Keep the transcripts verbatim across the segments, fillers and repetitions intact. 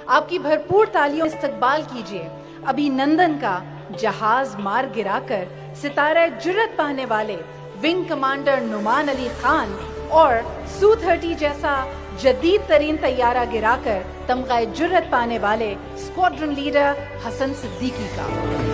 आपकी भरपूर तालियों से इस्तकबाल कीजिए अभिनंदन का जहाज मार गिराकर सितारा जुर्रत पाने वाले विंग कमांडर नुमान अली खान और सू थर्टी जैसा जदीद तरीन तैयारा गिराकर तमगा जुर्रत पाने वाले स्क्वाड्रन लीडर हसन सिद्दीकी का।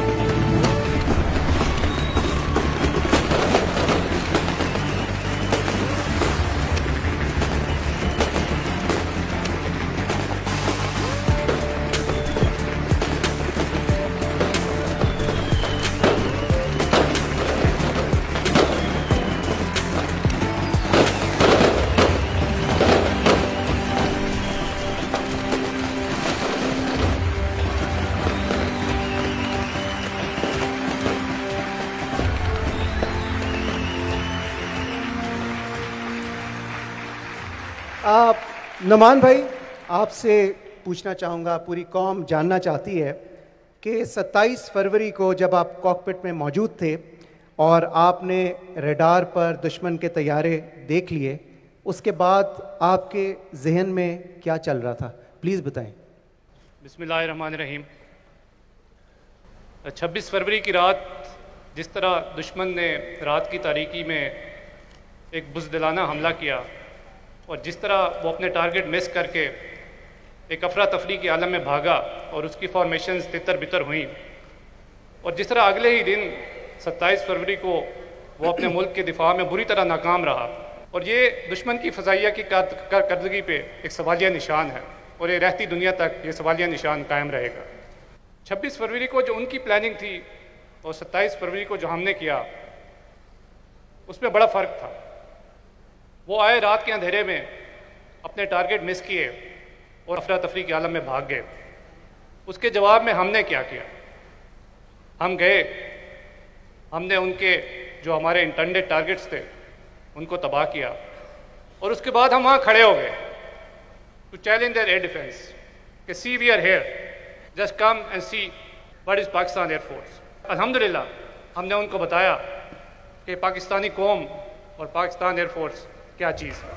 आप नुमान भाई, आपसे पूछना चाहूँगा, पूरी कौम जानना चाहती है कि सत्ताईस फरवरी को जब आप कॉकपिट में मौजूद थे और आपने रडार पर दुश्मन के तैयारे देख लिए, उसके बाद आपके जहन में क्या चल रहा था, प्लीज़ बताएं। बिस्मिल्लाहिर्रहमानिर्रहीम। छब्बीस फरवरी की रात जिस तरह दुश्मन ने रात की तारीकी में एक बुज़दिलाना हमला किया और जिस तरह वो अपने टारगेट मिस करके एक अफरा तफरी के आलम में भागा और उसकी फॉर्मेशंस तितर बितर हुई, और जिस तरह अगले ही दिन सत्ताईस फरवरी को वो अपने मुल्क के दिफा में बुरी तरह नाकाम रहा, और ये दुश्मन की फ़ज़ाइया की कारकर्दगी पे एक सवालिया निशान है और ये रहती दुनिया तक ये सवालिया निशान कायम रहेगा। छब्बीस फरवरी को जो उनकी प्लानिंग थी और सत्ताईस फरवरी को जो हमने किया, उसमें बड़ा फ़र्क था। वो आए रात के अंधेरे में, अपने टारगेट मिस किए और अफरा तफरी के आलम में भाग गए। उसके जवाब में हमने क्या किया? हम गए, हमने उनके जो हमारे इंटेंडेड टारगेट्स थे उनको तबाह किया, और उसके बाद हम वहाँ खड़े हो गए to challenge their air defence कि see we are here, just come and see what is Pakistan air force. अल्हम्दुलिल्लाह हमने उनको बताया कि पाकिस्तानी कौम और पाकिस्तान एयरफोर्स क्या चीज़ है।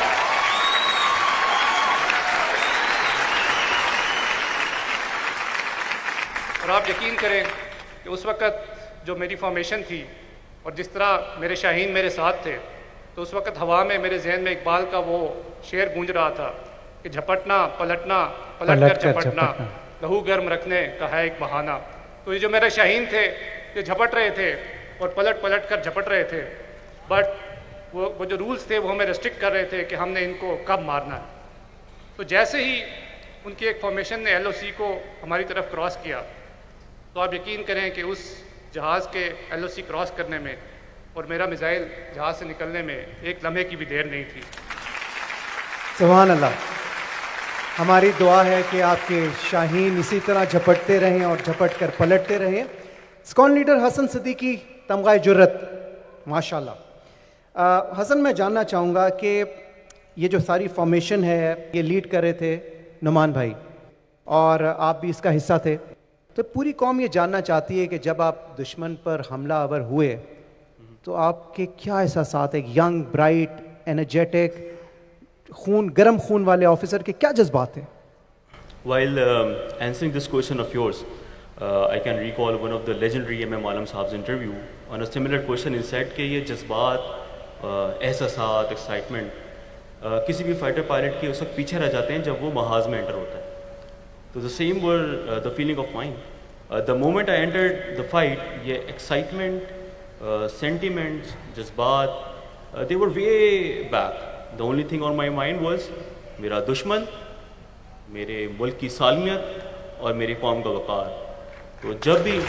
और आप यकीन करें कि उस वक़्त जो मेरी फॉर्मेशन थी और जिस तरह मेरे शाहीन मेरे साथ थे, तो उस वक़्त हवा में मेरे जहन में इकबाल का वो शेर गूंज रहा था कि झपटना पलटना पलट कर झपटना, लहू गर्म रखने का है एक बहाना। तो ये जो मेरे शाहीन थे ये झपट रहे थे और पलट पलट कर झपट रहे थे, बट वो वो जो रूल्स थे वो हमें रेस्ट्रिक्ट कर रहे थे कि हमने इनको कब मारना है। तो जैसे ही उनकी एक फॉर्मेशन ने एल ओ सी को हमारी तरफ क्रॉस किया, तो आप यकीन करें कि उस जहाज़ के एल ओ सी क्रॉस करने में और मेरा मिसाइल जहाज़ से निकलने में एक लम्हे की भी देर नहीं थी। सुभान अल्लाह। हमारी दुआ है कि आपके शाहीन इसी तरह झपटते रहें और झपट कर पलटते रहें। स्क्वाड्रन लीडर हसन सिद्दीकी, तमगा जुर्रत, माशाल्लाह। हसन, मैं जानना चाहूँगा कि ये जो सारी फॉर्मेशन है ये लीड कर रहे थे नुमान भाई और आप भी इसका हिस्सा थे, तो पूरी कौम ये जानना चाहती है कि जब आप दुश्मन पर हमला आवर हुए तो आपके क्या एहसासात, एक यंग ब्राइट एनर्जेटिक खून गर्म खून वाले ऑफिसर के क्या जज्बात थे? While um, answering this question of yours, uh, I can recall one of the legendary M M Alam साहब्स interview on a similar question. He said कि ये जज्बात, एहसासात, एक्साइटमेंट किसी भी फाइटर पायलट के उस वक्त पीछे रह जाते हैं जब वो महाज में एंटर होता है। तो the same were the feeling of mind the moment I entered the fight. ये एक्साइटमेंट, सेंटिमेंट्स, जज्बात, they were way back. The only thing on my mind was मेरा दुश्मन, मेरे मुल्क की सालमियत और मेरी कौम का वक़ार। तो जब भी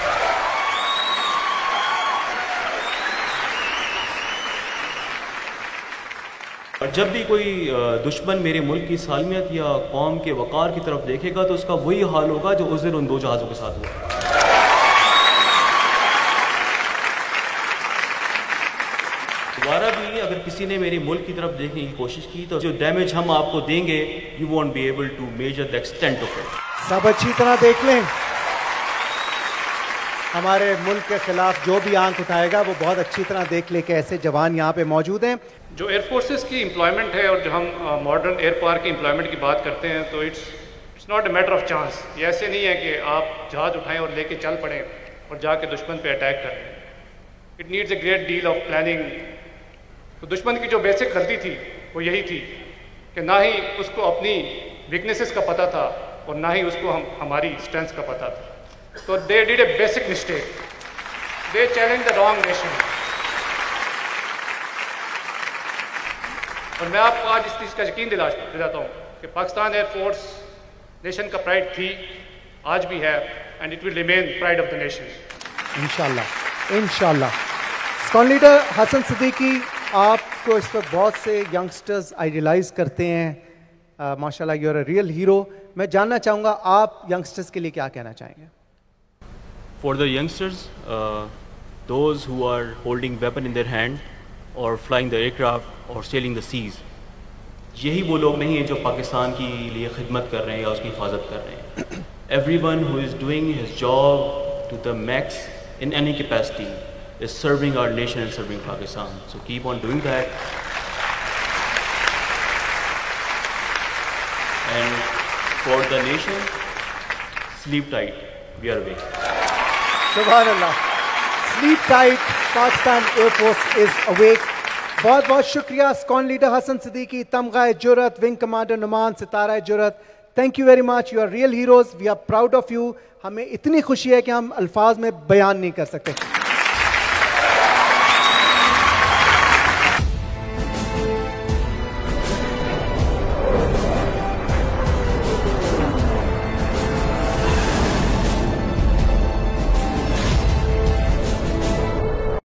और जब भी कोई दुश्मन मेरे मुल्क की सालमियत या कौम के वक़ार की तरफ देखेगा तो उसका वही हाल होगा जो उस दिन उन दो जहाज़ों के साथ हुआ। दोबारा भी अगर किसी ने मेरे मुल्क की तरफ देखने की कोशिश की तो जो डैमेज हम आपको देंगे, you won't be able to measure the extent of it. सब अच्छी तरह देख लें, हमारे मुल्क के खिलाफ जो भी आंख उठाएगा वो बहुत अच्छी तरह देख ले कि ऐसे जवान यहाँ पे मौजूद हैं। जो एयरफोर्सेस की एम्प्लॉयमेंट है और जो हम मॉडर्न एयर पावर की एम्प्लॉयमेंट की बात करते हैं तो it's it's not a matter of chance. ये ऐसे नहीं है कि आप जहाज़ उठाएं और लेके चल पड़ें और जाके दुश्मन पे अटैक करें। It needs a great deal of planning. तो दुश्मन की जो बेसिक गलती थी वो यही थी कि ना ही उसको अपनी वीकनेसेस का पता था और ना ही उसको हम हमारी स्ट्रेंथ्स का पता था। तो they did a basic mistake, they challenge the wrong nation. और मैं आपको आज इस चीज़ का यकीन दिला दिलाता हूँ कि पाकिस्तान एयरफोर्स नेशन का प्राइड थी, आज भी है, and it will remain pride of the nation. इंशाल्लाह इंशाल्लाह। स्कॉन लीडर हसन सिद्दीकी, आपको इस वक्त बहुत से यंगस्टर्स आइडियलाइज करते हैं, माशाल्लाह you are a real hero. मैं जानना चाहूँगा आप यंगस्टर्स के लिए क्या कहना चाहेंगे? For the youngsters, uh, those who are holding weapon in their hand or flying the aircraft or sailing the seas, यही वो लोग नहीं हैं जो पाकिस्तान की लिए खिदमत कर रहे हैं या उसकी हिफाजत कर रहे हैं। Everyone who is doing his job to the max in any capacity is serving our nation and serving Pakistan. So keep on doing that. And for the nation, sleep tight. We are awake. Subhanallah. Sleep tight. Pakistan Air Force is awake. बहुत बहुत शुक्रिया squadron leader Hasan Siddiqui, तमगाए जुर्रत, wing commander Numan, सितारा जुर्रत। Thank you very much, you are real heroes, we are proud of you. हमें इतनी खुशी है कि हम अल्फाज में बयान नहीं कर सकते।